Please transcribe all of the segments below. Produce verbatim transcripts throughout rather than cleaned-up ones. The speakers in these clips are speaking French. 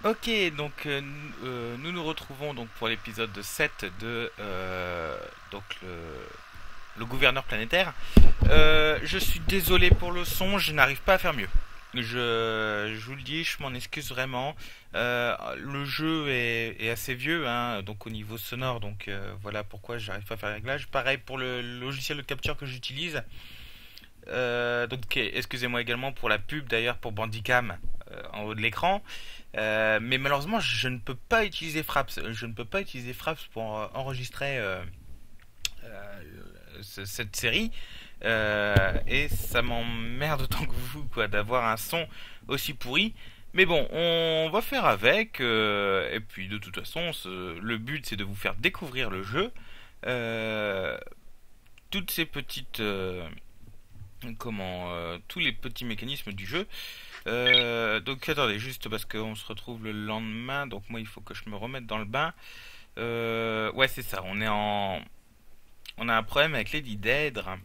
Ok, donc euh, nous, euh, nous nous retrouvons donc pour l'épisode sept de euh, donc le, le gouverneur planétaire. Euh, je suis désolé pour le son, je n'arrive pas à faire mieux. Je, je vous le dis, je m'en excuse vraiment. Euh, le jeu est, est assez vieux, hein, donc au niveau sonore, donc euh, voilà pourquoi j'arrive pas à faire les réglages. Pareil pour le logiciel de capture que j'utilise. Euh, donc excusez-moi également pour la pub d'ailleurs pour Bandicam euh, en haut de l'écran. Euh, mais malheureusement, je ne peux pas utiliser Fraps. Je ne peux pas utiliser Fraps pour euh, enregistrer euh, euh, ce- cette série. Euh, et ça m'emmerde autant que vous, quoi, d'avoir un son aussi pourri. Mais bon, on va faire avec. Euh, et puis, de toute façon, ce- le but, c'est de vous faire découvrir le jeu. Euh, toutes ces petites... euh, comment... euh, tous les petits mécanismes du jeu. Euh, donc attendez, juste parce qu'on se retrouve le lendemain, donc moi il faut que je me remette dans le bain. Euh, ouais c'est ça, on est en... On a un problème avec Lady Daedra.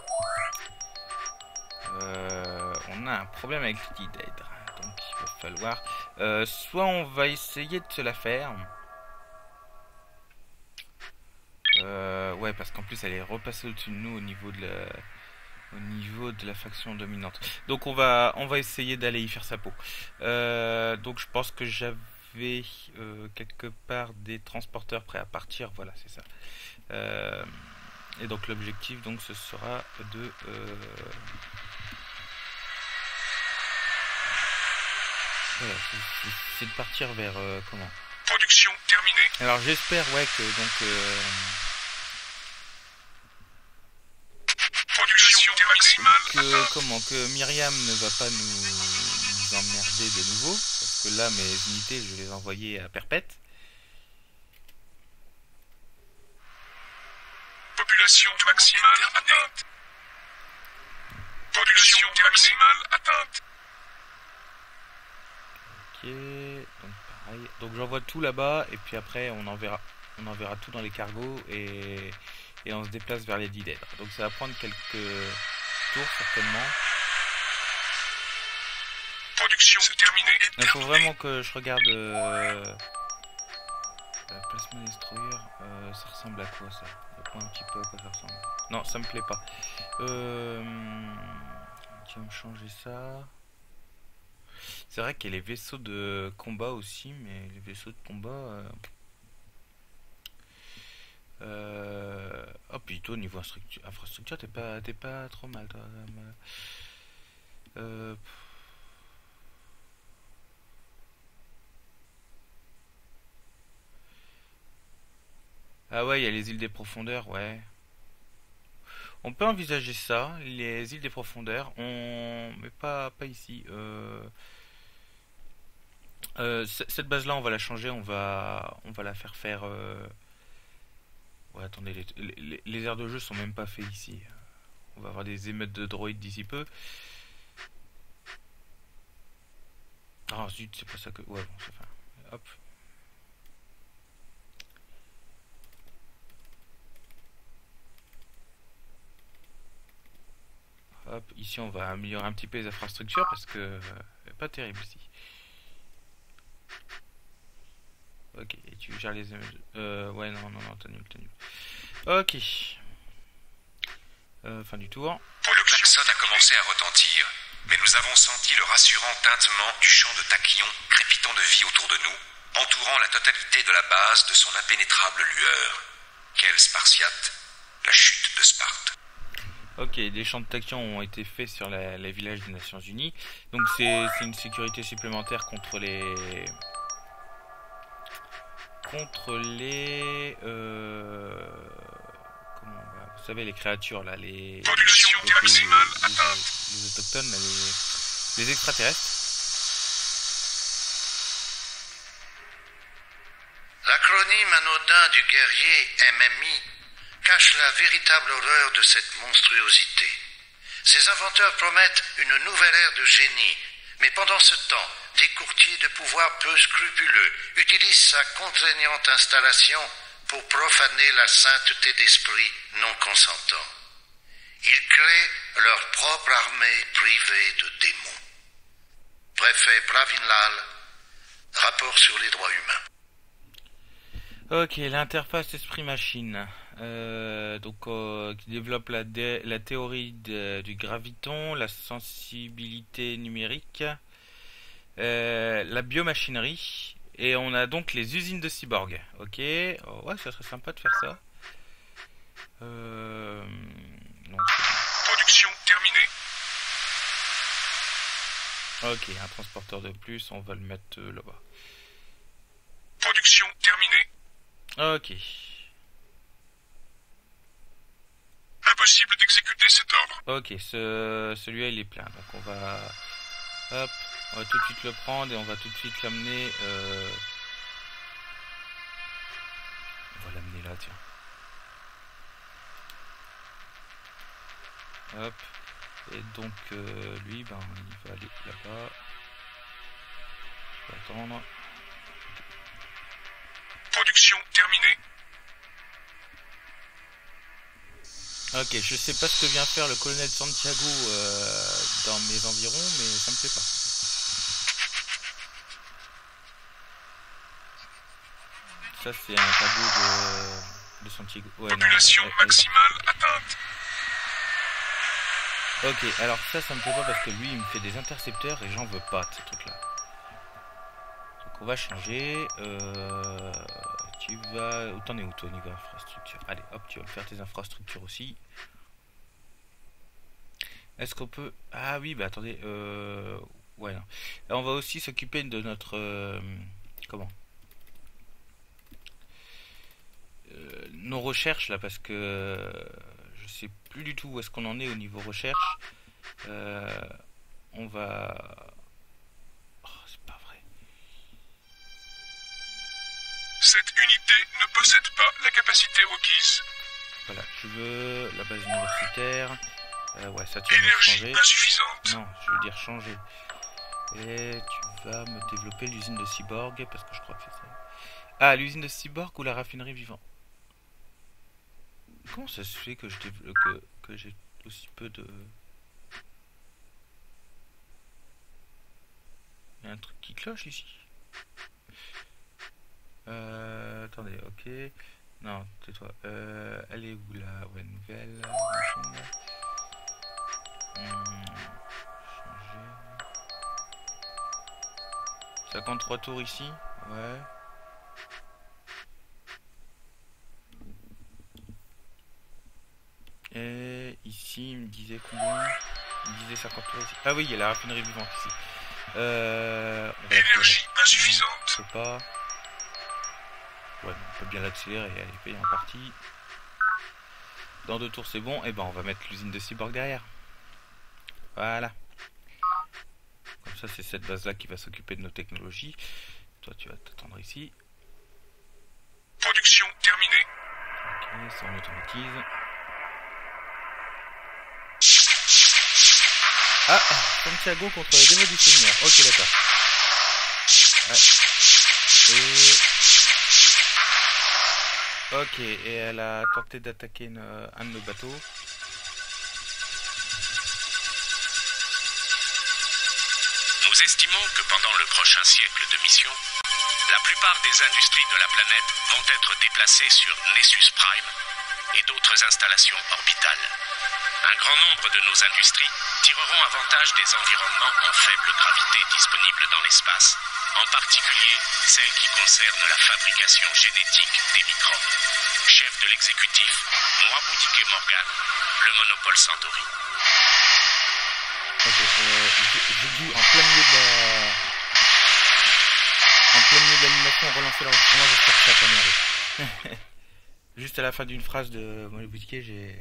Euh, on a un problème avec Lady Daedra. Donc il va falloir... Euh, soit on va essayer de se la faire. Euh, ouais parce qu'en plus elle est repassée au-dessus de nous au niveau de la... Au niveau de la faction dominante. Donc on va, on va essayer d'aller y faire sa peau. Euh, donc je pense que j'avais euh, quelque part des transporteurs prêts à partir. Voilà, c'est ça. Euh, et donc l'objectif, donc, ce sera de... Euh, voilà, c'est- c'est de partir vers... euh, comment Production terminée. Alors j'espère, ouais, que donc... Euh, Production maximale que atteinte. comment que Myriam ne va pas nous, nous emmerder de nouveau parce que là mes unités je vais les envoyer à perpète. Population maximale atteinte. Production maximale atteinte. Ok, donc pareil. Donc j'envoie tout là-bas et puis après on enverra on enverra tout dans les cargos et, et on se déplace vers les Daedra. Donc ça va prendre quelques tours certainement. Production terminée. Il faut vraiment que je regarde euh, euh, Plasma Destroyer, euh, ça ressemble à quoi ça? Je vois un petit peu à quoi ça ressemble. Non, ça me plaît pas. Euh, tu vas me changer ça. C'est vrai qu'il y a les vaisseaux de combat aussi, mais les vaisseaux de combat. Euh, euh, oh, plutôt niveau infrastructure, infrastructure t'es pas, t'es pas trop mal, toi. Euh, ah ouais, il y a les îles des profondeurs, ouais. On peut envisager ça, les îles des profondeurs. On, mais pas, pas ici. Euh, euh, c- cette base-là, on va la changer. On va, on va la faire faire. Euh, ouais, attendez, les, les, les aires de jeu sont même pas faits ici. On va avoir des émeutes de droïdes d'ici peu. Ah zut, c'est pas ça que. Ouais, bon, ça fait. Hop. Hop, ici on va améliorer un petit peu les infrastructures parce que euh, pas terrible ici. Ok, et tu gères les émeutes. Euh, ouais, non, non, non, t'as nul, t'as nul. Ok. Euh, fin du tour. Le klaxon a commencé à retentir, mais nous avons senti le rassurant tintement du champ de tachyon crépitant de vie autour de nous, entourant la totalité de la base de son impénétrable lueur. Quel Spartiate, la chute de Sparte. Ok, des champs de tachyon ont été faits sur la, les villages des Nations Unies. Donc c'est une sécurité supplémentaire contre les... Contre les... Euh, comment on va... Vous savez, les créatures, là, les... Production les, maximale les, atteinte. les autochtones, là, les, les extraterrestres. L'acronyme anodin du guerrier M M I cache la véritable horreur de cette monstruosité. Ses inventeurs promettent une nouvelle ère de génie, mais pendant ce temps, des courtiers de pouvoir peu scrupuleux utilisent sa contraignante installation pour profaner la sainteté d'esprit non consentant. Ils créent leur propre armée privée de démons. Préfet Pravinlal, rapport rapport sur les droits humains. Ok, l'interface esprit-machine. Euh, donc, euh, qui développe la, dé la théorie de, du graviton, la sensibilité numérique, euh, la biomachinerie, et on a donc les usines de cyborg. Ok, oh, ouais, ça serait sympa de faire ça. Euh, donc, Production terminée. ok, un transporteur de plus, on va le mettre euh, là-bas. Production terminée. Ok. Impossible d'exécuter cet ordre. Ok, ce, celui-là il est plein, donc on va, hop, on va tout de suite le prendre et on va tout de suite l'amener. Euh... On va l'amener là, tiens. Hop, et donc euh, lui, ben il va aller là-bas. Je vais attendre. Production terminée. Ok, je sais pas ce que vient faire le colonel Santiago euh, dans mes environs, mais ça me plaît pas. Ça c'est un tableau de, de Santiago. Ouais, Population non, elle, elle maximale atteinte. ok, alors ça, ça me plaît pas parce que lui il me fait des intercepteurs et j'en veux pas de ces trucs là. Donc on va changer. Euh, tu vas. Où t'en es où toi au niveau infrastructure? Allez hop, tu vas me faire tes infrastructures aussi. Est-ce qu'on peut... Ah oui, bah attendez. Euh... Ouais, non. Là, on va aussi s'occuper de notre... Euh... Comment euh, nos recherches là, parce que euh, je sais plus du tout où est-ce qu'on en est au niveau recherche. Euh... On va... Oh, c'est pas vrai. Cette unité ne possède pas la capacité requise. Voilà, je veux la base universitaire. Euh, ouais, ça tu vas me Énergie changer. insuffisante. Non, je veux dire changer. Et tu vas me développer l'usine de cyborg, parce que je crois que c'est ça. Ah, l'usine de cyborg ou la raffinerie vivant. Comment ça se fait que je développe, que, que j'ai aussi peu de... Il y a un truc qui cloche ici. Euh, attendez, ok. Non, tais-toi. Euh, elle est où là? Ouais, nouvelle machine. Hum, changer. cinquante-trois tours ici. Ouais. Et ici, il me disait combien? Il me disait cinquante tours ici. Ah oui, il y a la raffinerie vivante ici. Euh, on va Énergie insuffisante. Je sais pas. Ouais, on peut bien l'accélérer et aller payer en partie. Dans deux tours, c'est bon. Et ben, on va mettre l'usine de cyborg derrière. Voilà. Comme ça, c'est cette base-là qui va s'occuper de nos technologies. Toi, tu vas t'attendre ici. Production terminée. Ok, ça on automatise. Ah, Santiago contre les dévots du Seigneur. Ok, d'accord. Ouais. Et... Ok, et elle a tenté d'attaquer une- un de nos bateaux. Nous estimons que pendant le prochain siècle de mission, la plupart des industries de la planète vont être déplacées sur Nessus Prime et d'autres installations orbitales. Un grand nombre de nos industries tireront avantage des environnements en faible gravité disponibles dans l'espace, en particulier celles qui concernent la fabrication génétique des microbes. Chef de l'exécutif, Moaboudiké Morgan, le monopole Santori. Ok, euh, j'ai j'ai dû en plein milieu de la... En plein milieu de l'animation relancer l'enregistrement, j'espère que ça n'a pas merdé. Juste à la fin d'une phrase de mon boutique, j'ai...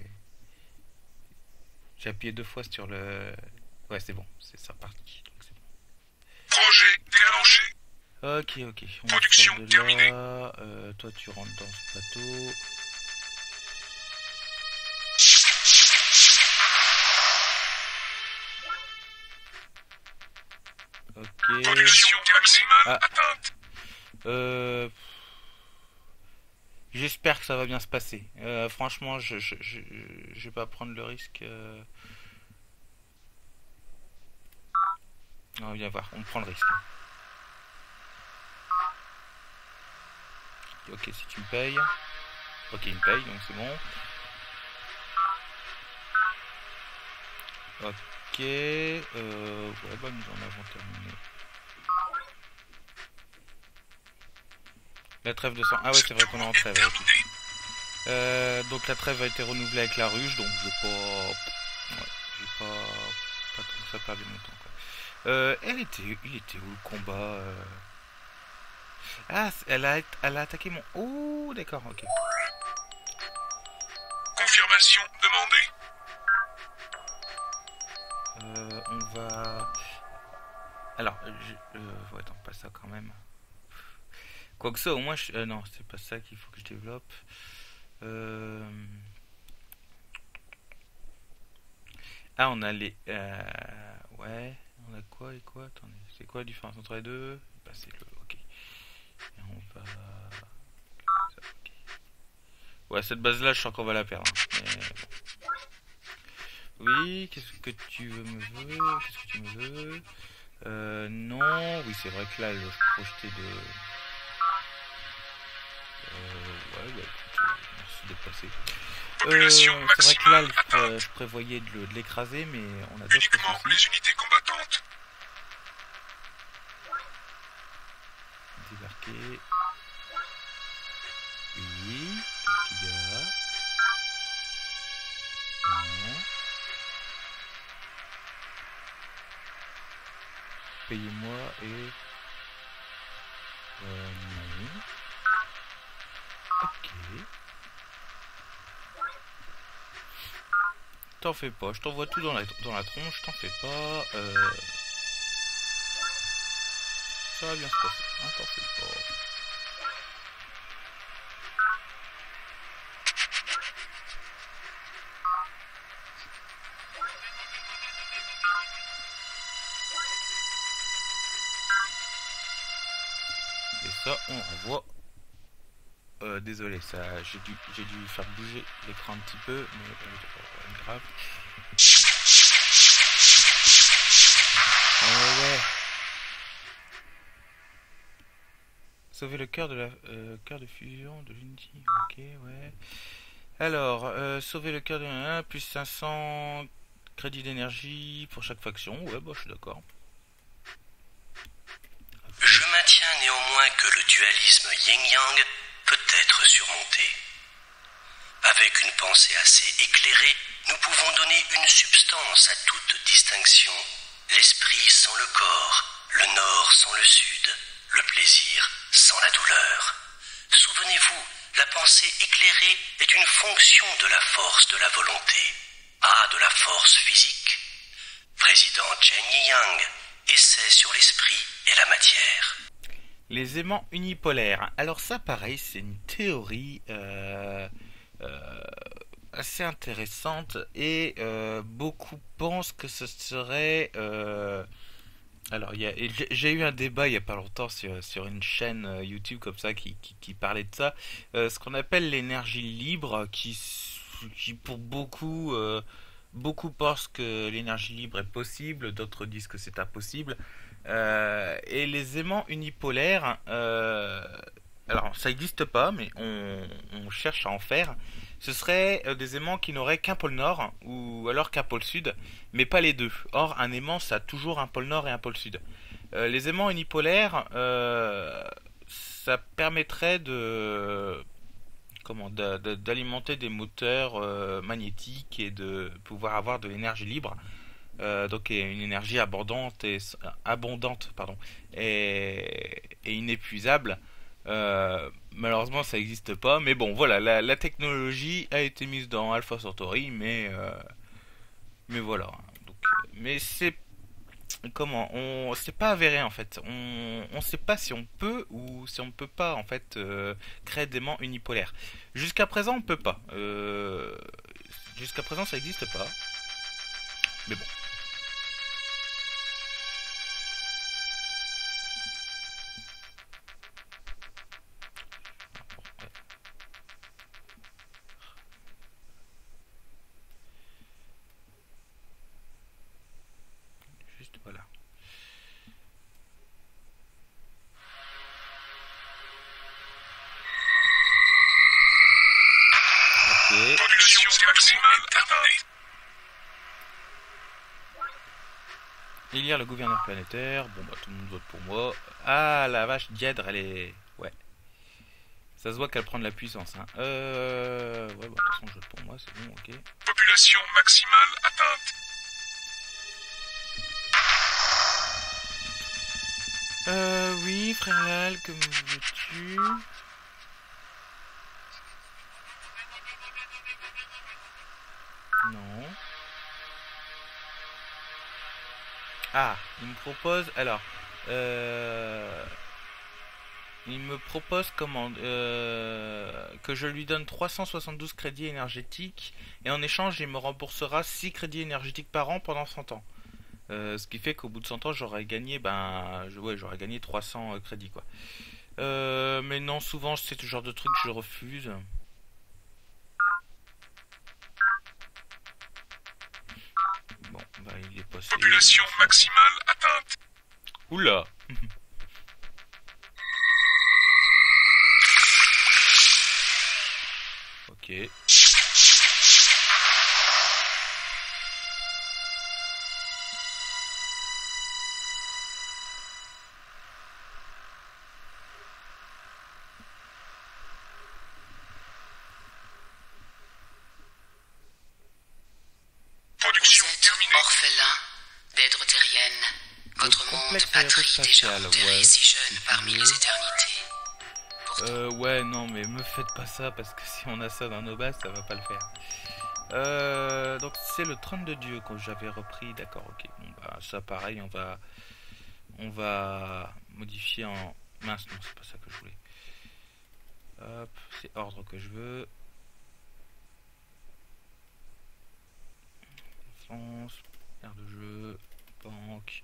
J'ai appuyé deux fois sur le... Ouais, c'est bon, c'est ça reparti. Donc c'est Projet déclenché. bon. Ok, ok. On Production sort de terminée. là. Euh, toi, tu rentres dans ce bateau. Ok. Production maximale Ah. atteinte. Euh... J'espère que ça va bien se passer. Euh, franchement, je, je, je, je vais pas prendre le risque. Euh... On va bien voir, on prend le risque. Ok, si tu me payes. Ok, il me paye, donc c'est bon. Ok. Euh, ouais, bah, nous en avons terminé. La trêve de sang. Ah ouais, c'est vrai qu'on est en trêve. Ouais. Euh, donc la trêve a été renouvelée avec la ruche, donc j'ai pas... Ouais, j'ai pas... pas tout ça perdu mon temps, quoi. Euh, elle était... Il était où le combat euh... Ah, elle a, elle a attaqué mon... Oh, d'accord, ok. Confirmation demandée. Euh, on va... Alors, je... Euh, ouais, attends, pas ça quand même. Quoi que ça, au moins... Je... Euh, non, c'est pas ça qu'il faut que je développe. Euh... Ah, on a les... Euh... Ouais, on a quoi et quoi? Attendez, c'est quoi la différence entre les deux? Bah, c'est le... Ok. Et on va... Okay. Ouais, cette base-là, je sens qu'on va la perdre. Hein. Mais... Oui, qu'est-ce que tu veux me veux? Qu'est-ce que tu me veux? Euh, non, oui, c'est vrai que là, je projetais de... Euh, ouais, bah écoute, euh, merci d'être passé. Euh, c'est vrai que là, je, je prévoyais de l'écraser, mais on a d'autres uniquement les unités combattantes. Débarquer. Oui, qu'est-ce qu'il y a? Non. Payez-moi et... Euh, non. Ok. T'en fais pas, je t'envoie tout dans la, dans la tronche, t'en fais pas. Euh... Ça va bien se passer, hein, t'en fais pas. Et ça, on renvoie. Euh, désolé, ça, j'ai dû, j'ai dû faire bouger l'écran un petit peu, mais euh, pas grave. Euh, ouais. Sauver le cœur de la euh, cœur de fusion de l'Unity. Ok, ouais. Alors, euh, sauver le cœur de la plus cinq cents crédits d'énergie pour chaque faction. Ouais, bah je suis d'accord. Je maintiens néanmoins que le dualisme yin-yang peut être surmonté. Avec une pensée assez éclairée, nous pouvons donner une substance à toute distinction. L'esprit sans le corps, le nord sans le sud, le plaisir sans la douleur. Souvenez-vous, la pensée éclairée est une fonction de la force de la volonté, à de la force physique. Président Chen Yi-Yang, essai sur l'esprit et la matière. Les aimants unipolaires. Alors ça, pareil, c'est une théorie euh, euh, assez intéressante et euh, beaucoup pensent que ce serait... Euh, alors, il y a, j'ai eu un débat il y a pas longtemps sur, sur une chaîne YouTube comme ça qui, qui, qui parlait de ça, euh, ce qu'on appelle l'énergie libre, qui, qui pour beaucoup, euh, beaucoup pensent que l'énergie libre est possible, d'autres disent que c'est impossible. Euh, et les aimants unipolaires, euh, alors ça n'existe pas, mais on, on cherche à en faire. Ce serait euh, des aimants qui n'auraient qu'un pôle nord ou alors qu'un pôle sud, mais pas les deux. Or, un aimant, ça a toujours un pôle nord et un pôle sud. Euh, les aimants unipolaires, euh, ça permettrait de comment de, de, d'alimenter des moteurs euh, magnétiques et de pouvoir avoir de l'énergie libre. Euh, donc une énergie abondante et abondante pardon et, et inépuisable. Euh, malheureusement ça n'existe pas, mais bon voilà, la, la technologie a été mise dans Alpha Centauri, mais euh, mais voilà. Donc, mais c'est comment on c'est pas avéré en fait. On on sait pas si on peut ou si on peut pas en fait euh, créer des aimants unipolaires. Jusqu'à présent on peut pas. Euh, jusqu'à présent ça n'existe pas. Mais bon. Juste voilà. Population maximale atteinte. Élire le gouverneur planétaire. Bon bah tout le monde vote pour moi. Ah la vache, Dièdre elle est... Ouais. Ça se voit qu'elle prend de la puissance. Hein. Euh... Ouais bah de toute façon je vote pour moi, c'est bon, ok. Population maximale atteinte. Euh oui, frère Lal, que me veux-tu? Non. Ah, il me propose... Alors, euh... il me propose comment euh, que je lui donne trois cent soixante-douze crédits énergétiques et en échange il me remboursera six crédits énergétiques par an pendant cent ans. Euh, ce qui fait qu'au bout de cent ans j'aurais gagné ben je, ouais, j'aurais gagné trois cents crédits quoi. Euh, mais non, souvent c'est ce genre de truc que je refuse. Bon, bah il est passé. Population maximale atteinte. Oula. Ok. Production Vous êtes terminée. orphelin d'être terrienne. Votre Le monde, complexe patrie déjà aérospatial, enterré ouais, si si jeune tu parmi veux. les éternités. Pourtant, Euh, ouais, non, mais me faites pas ça parce que si on a ça dans nos bases, ça va pas le faire. Euh, donc c'est le trône de Dieu que j'avais repris, d'accord, ok. Bon bah ça pareil, on va, on va modifier en mince, non c'est pas ça que je voulais. Hop, c'est ordre que je veux. Défense, aire de jeu, banque.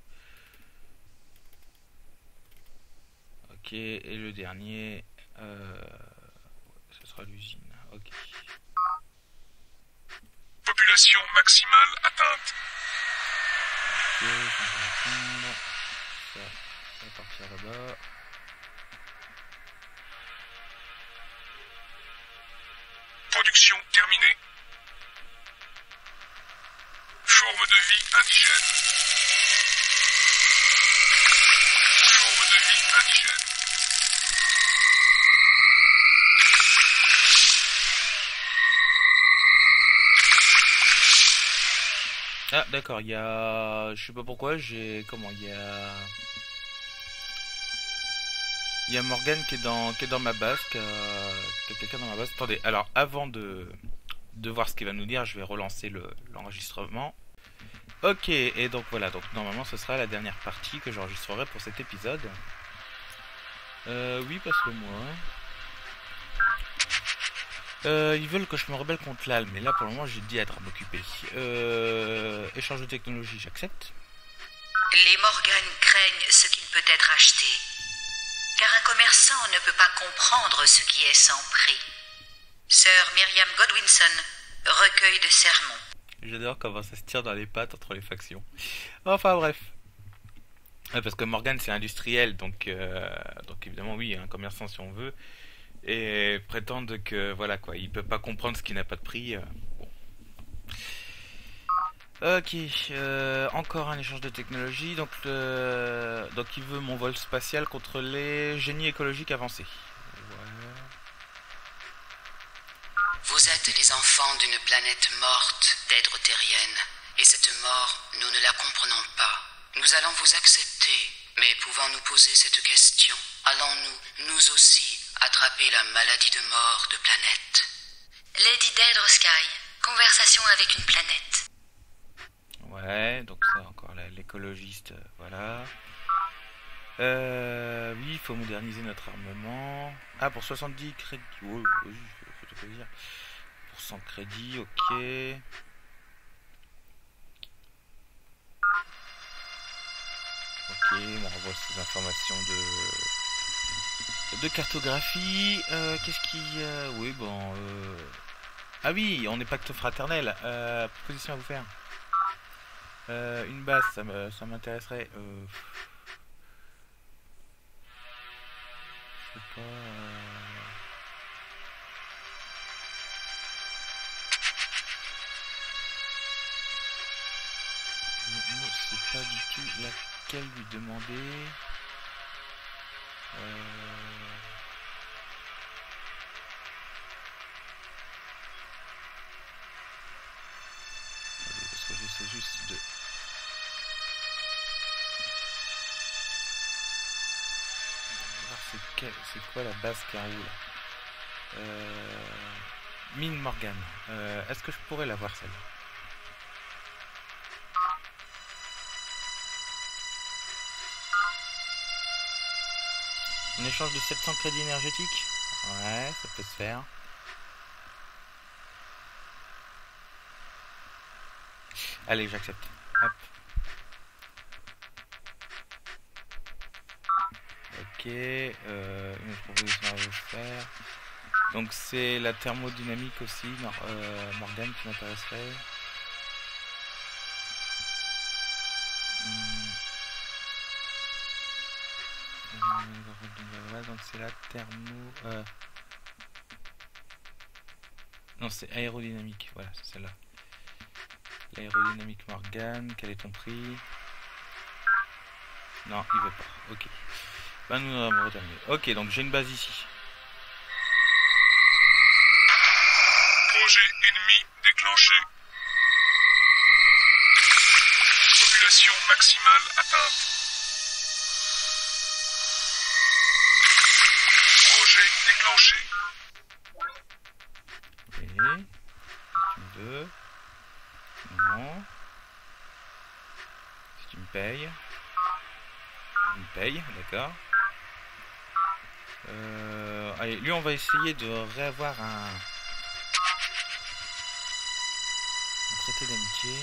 Ok, et le dernier, euh, ce sera l'usine. Ok. Population maximale atteinte. Ok, je vais attendre. Ça, ça va partir là-bas. Production terminée. Forme de vie indigène. Forme de vie indigène. Ah d'accord, il y a... Je sais pas pourquoi, j'ai... Comment, il y a... Il y a Morgane qui est dans, qui est dans ma base, qui a, qui a quelqu'un dans ma base. Attendez, alors avant de, de voir ce qu'il va nous dire, je vais relancer le, l'enregistrement. Ok, et donc voilà, donc normalement ce sera la dernière partie que j'enregistrerai pour cet épisode. Euh, oui, passe-le moi. Euh, ils veulent que je me rebelle contre l'A L, mais là pour le moment j'ai dit être à m'occuper. Euh, échange de technologie, j'accepte. les Morgan craignent ce qui ne peut être acheté. Car un commerçant ne peut pas comprendre ce qui est sans prix. Sœur Myriam Godwinson, recueil de sermons. J'adore comment ça se tire dans les pattes entre les factions. Enfin bref. Ouais, parce que Morgane c'est industriel, donc, euh, donc évidemment oui, un commerçant si on veut. Et prétendent que voilà quoi, il peut pas comprendre ce qui n'a pas de prix. Euh, bon. Ok, euh, encore un échange de technologie. Donc, le... donc il veut mon vol spatial contre les génies écologiques avancés. Ouais. Vous êtes les enfants d'une planète morte d'êtres terriennes. Et cette mort, nous ne la comprenons pas. Nous allons vous accepter. Mais pouvant nous poser cette question, allons-nous, nous aussi, attraper la maladie de mort de planète? Lady Daedra Sky, conversation avec une planète. Ouais, donc ça encore l'écologiste, voilà. Euh, oui, il faut moderniser notre armement. Ah, pour soixante-dix crédits. Oh, oui, fais-toi plaisir. Pour cent crédits, ok. Ok, on renvoie ces informations de de cartographie. Euh, Qu'est-ce qui... Euh, oui, bon... Euh... Ah oui, on est pacte fraternel. Euh, proposition à vous faire. Euh, une base, ça me, ça m'intéresserait. Euh... Je sais pas. Euh... plus laquelle lui demander. Euh... Allez, parce que j'essaie juste de... C'est, quel... c'est quoi la base Carreau là euh... Mine Morgan. Euh, est-ce que je pourrais l'avoir celle-là? Un échange de sept cents crédits énergétiques? Ouais, ça peut se faire. Allez, j'accepte. Hop. Ok. Euh, une autre proposition à vous faire. Donc c'est la thermodynamique aussi, Mor euh, Morgane, qui m'intéresserait. Donc c'est la thermo... Euh... Non, c'est aérodynamique, voilà, c'est celle-là. L'aérodynamique Morgane, quel est ton prix? Non, il veut pas, ok. Ben nous nous avons terminé. Ok, donc j'ai une base ici. Projet ennemi déclenché. Population maximale atteinte. Projet déclenché. Et si tu me veux. Non. Si tu me payes. Tu me payes, d'accord. Euh, allez, lui on va essayer de réavoir un, un traité d'amitié.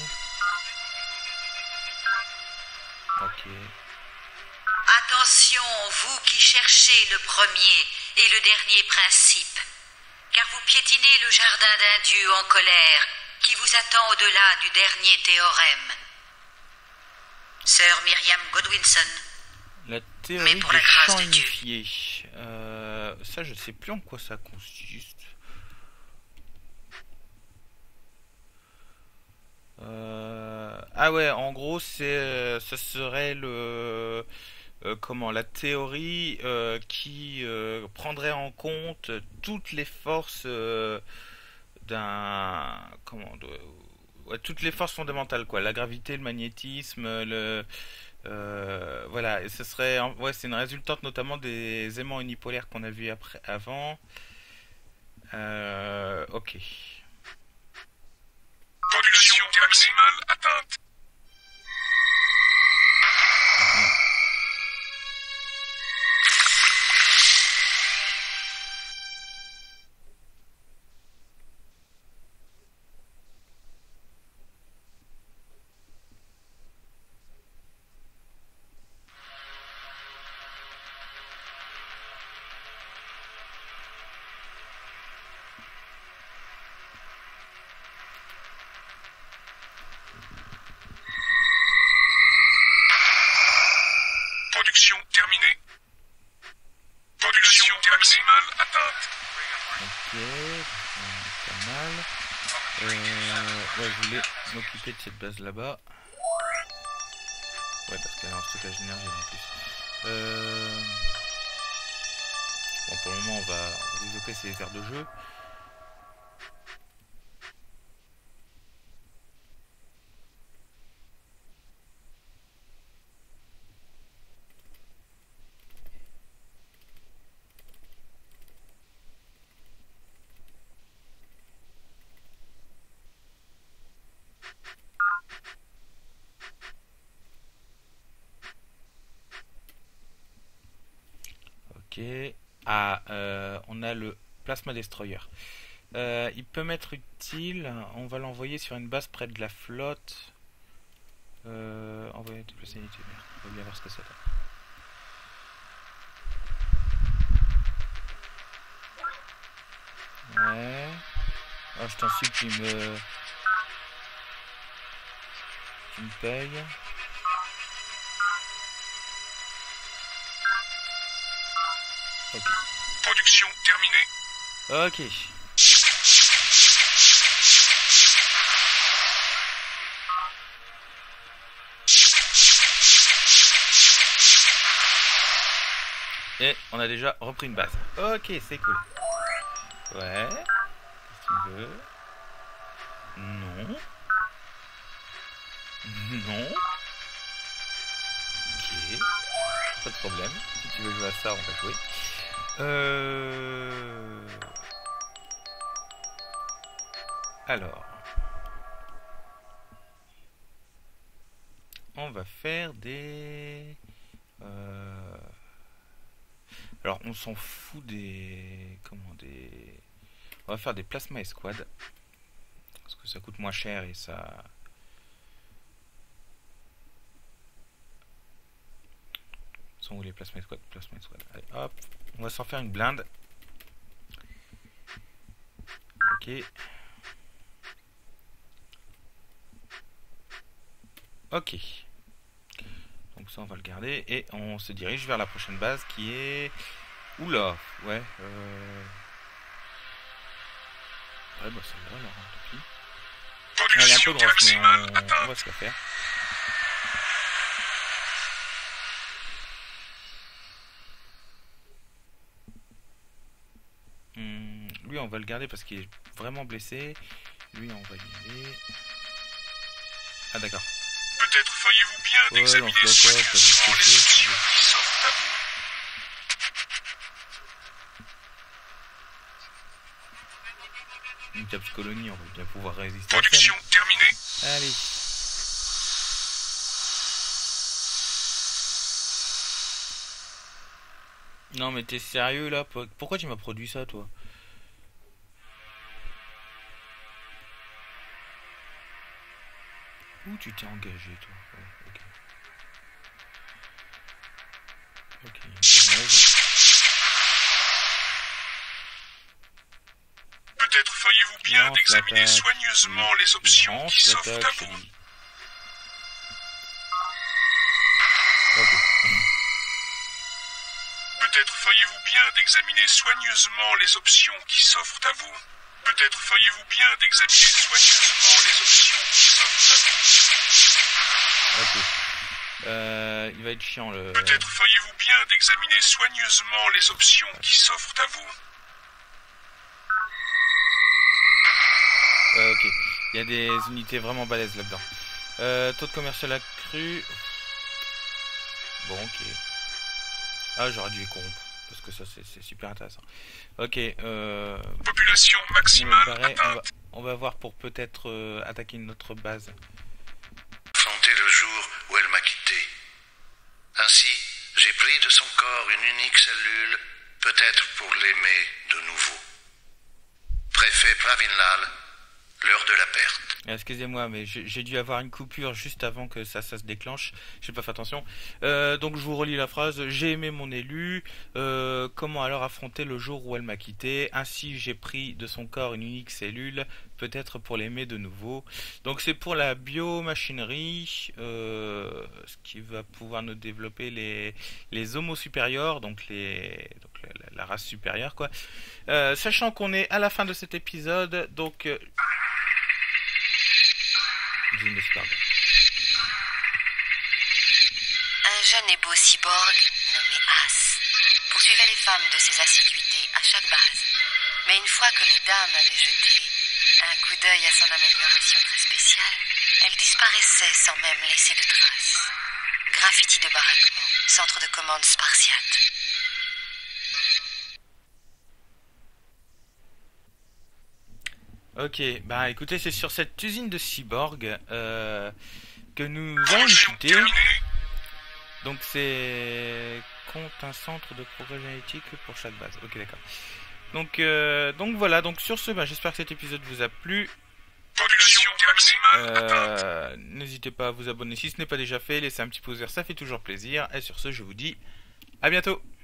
Ok. Attention, vous qui cherchez le premier et le dernier principe, car vous piétinez le jardin d'un dieu en colère qui vous attend au-delà du dernier théorème. Sœur Myriam Godwinson. La théorie Mais pour des la grâce champs de Dieu. unifiés. Euh, ça, je sais plus en quoi ça consiste. Euh, ah ouais, en gros, c'est, ce serait le, euh, comment, la théorie euh, qui euh, prendrait en compte toutes les forces euh, d'un, comment, de, ouais, toutes les forces fondamentales, quoi, la gravité, le magnétisme, le Euh, voilà, et ce serait, ouais, c'est une résultante notamment des aimants unipolaires qu'on a vu après, avant. Euh, ok. Population maximale atteinte. Production terminée. Population maximale atteinte. Ok, pas mal. Euh, ouais, je voulais m'occuper de cette base là-bas. Ouais, parce qu'elle a un stockage d'énergie en plus. Euh... Bon, pour le moment, on va, on va développer ces aires de jeu. Ok. Ah, euh, on a le plasma destroyer. Euh, il peut m'être utile. On va l'envoyer sur une base près de la flotte. Euh, envoyer déplacer une unité. Merde, on va bien voir ce que ça donne. Ouais. Oh, je t'en supplie, tu me... Tu me payes. Ok. Production terminée. Ok. Et on a déjà repris une base. Ok, c'est cool. Ouais. Qu'est-ce qu'il veut? Non. Non. Ok. Pas de problème. Si tu veux jouer à ça, on va jouer. Euh... Alors. On va faire des... Euh... Alors, on s'en fout des... Comment des... On va faire des plasma escouades. Parce que ça coûte moins cher et ça... Sont où les plasma escouades? Plasma escouades. Allez, hop. On va s'en faire une blinde. Ok. Ok. Donc ça on va le garder et on se dirige vers la prochaine base qui est... Oula, ouais. Euh... Ouais bah celle-là alors, tant pis. Elle est un peu grosse mais on, on va se la faire. Hum, lui on va le garder parce qu'il est vraiment blessé. Lui on va y aller. Ah d'accord. Peut-être feriez-vous bien Ouais, d'examiner donc, soigneusement là, les options qui s'offrent à vous. Une Caps Colonie, on va bien pouvoir résister à Production ça. terminée. Allez. Non mais t'es sérieux là? Pourquoi tu m'as produit ça toi? Où tu t'es engagé toi? Ouais, ok. Ok, une fournaise. Peut-être feriez-vous bien Lance d'examiner l'attaque. soigneusement les options Lance qui s'offrent l'attaque, à je te vous. dis. Ok. Peut-être feriez-vous bien d'examiner soigneusement les options qui s'offrent à vous. Peut-être feriez-vous bien d'examiner soigneusement les options qui s'offrent à vous. Ok. Euh, il va être chiant le... Peut-être feriez-vous bien d'examiner soigneusement les options qui s'offrent à vous. Euh, ok. Il y a des unités vraiment balèzes là-dedans. Euh, taux de commercial accru. Bon, ok. Ah, j'aurais dû les corrompre. Parce que ça, c'est super intéressant. Ok. Euh... Population on, maximale on, va, atteinte. on va voir pour peut-être euh, attaquer notre base. Affronter le jour où elle m'a quitté. Ainsi, j'ai pris de son corps une unique cellule, peut-être pour l'aimer de nouveau. Préfet Pravinlal, l'heure de la perte. Excusez-moi, mais j'ai dû avoir une coupure juste avant que ça, ça se déclenche. J'ai pas fait attention. Euh, donc je vous relis la phrase. J'ai aimé mon élu. Euh, comment alors affronter le jour où elle m'a quitté? Ainsi j'ai pris de son corps une unique cellule, peut-être pour l'aimer de nouveau. Donc c'est pour la biomachinerie, euh, ce qui va pouvoir nous développer les les homos supérieurs, donc les donc la, la race supérieure quoi. Euh, sachant qu'on est à la fin de cet épisode, donc euh, Un jeune et beau cyborg nommé As poursuivait les femmes de ses assiduités à chaque base. Mais une fois que les dames avaient jeté un coup d'œil à son amélioration très spéciale, elle disparaissait sans même laisser de traces. Graffiti de baraquement, centre de commande spartiate. Ok, bah écoutez, c'est sur cette usine de cyborg euh, que nous allons discuter. Donc c'est compte un centre de progrès génétique pour chaque base. Ok, d'accord. Donc euh, donc voilà. Donc sur ce, bah, j'espère que cet épisode vous a plu. Euh, N'hésitez pas à vous abonner si ce n'est pas déjà fait. Laissez un petit pouce vert, ça fait toujours plaisir. Et sur ce, je vous dis à bientôt.